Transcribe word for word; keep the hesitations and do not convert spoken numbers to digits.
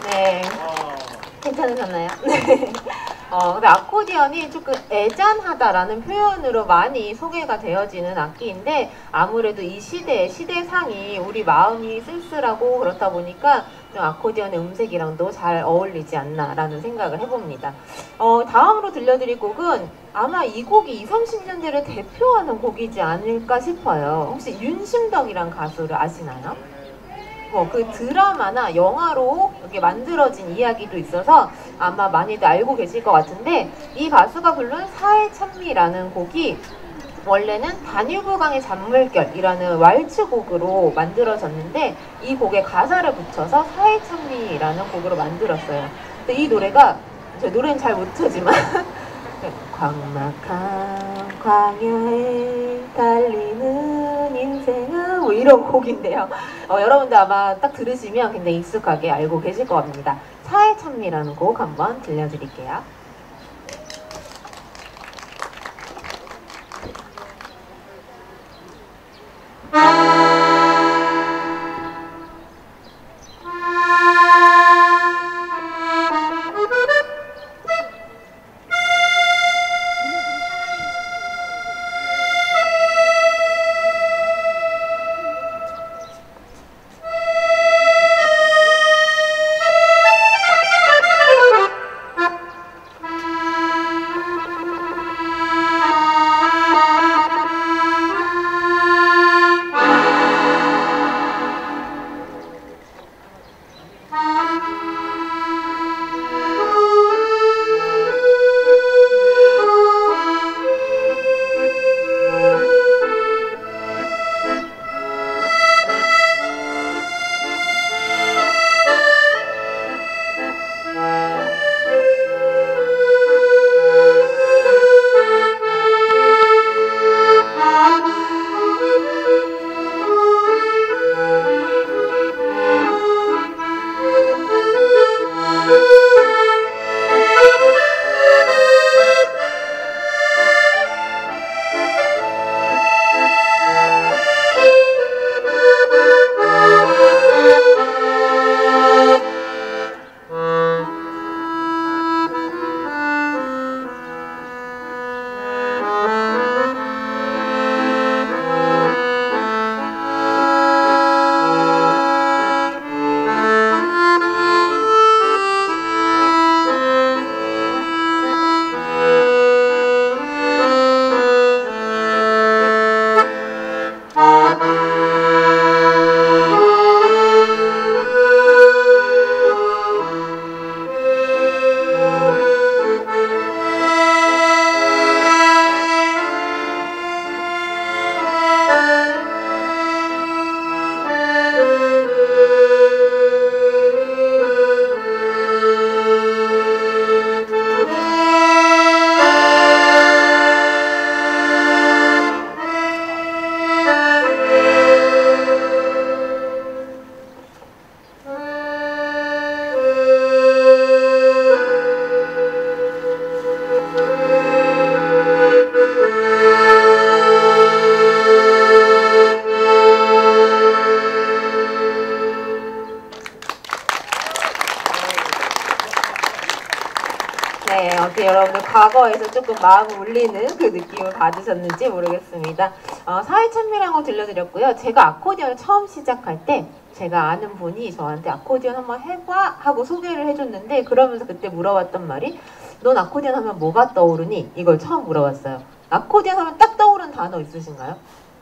네. 괜찮으셨나요? 네. 어, 근데 아코디언이 조금 애잔하다라는 표현으로 많이 소개가 되어지는 악기인데 아무래도 이 시대의 시대상이 우리 마음이 쓸쓸하고 그렇다 보니까 좀 아코디언의 음색이랑도 잘 어울리지 않나라는 생각을 해봅니다. 어, 다음으로 들려드릴 곡은 아마 이 곡이 이십, 삼십 년대를 대표하는 곡이지 않을까 싶어요. 혹시 윤심덕이란 가수를 아시나요? 어, 그 드라마나 영화로 이렇게 만들어진 이야기도 있어서 아마 많이들 알고 계실 것 같은데 이 가수가 부른 사해찬미라는 곡이 원래는 다뉴브강의 잔물결이라는 왈츠곡으로 만들어졌는데 이 곡에 가사를 붙여서 사해찬미라는 곡으로 만들었어요. 근데 이 노래가 제 노래는 잘 못하지만 광막한 광야에 달리는 인생아 뭐 이런 곡인데요. 어, 여러분들 아마 딱 들으시면 굉장히 익숙하게 알고 계실 것 같습니다. 사해찬미라는 곡 한번 들려드릴게요. 네, 어떻게 여러분들 과거에서 조금 마음을 울리는 그 느낌을 받으셨는지 모르겠습니다. 어, 사해찬미라는 거 들려드렸고요. 제가 아코디언을 처음 시작할 때 제가 아는 분이 저한테 아코디언 한번 해봐 하고 소개를 해줬는데 그러면서 그때 물어봤던 말이 넌 아코디언 하면 뭐가 떠오르니? 이걸 처음 물어봤어요. 아코디언 하면 딱 떠오르는 단어 있으신가요?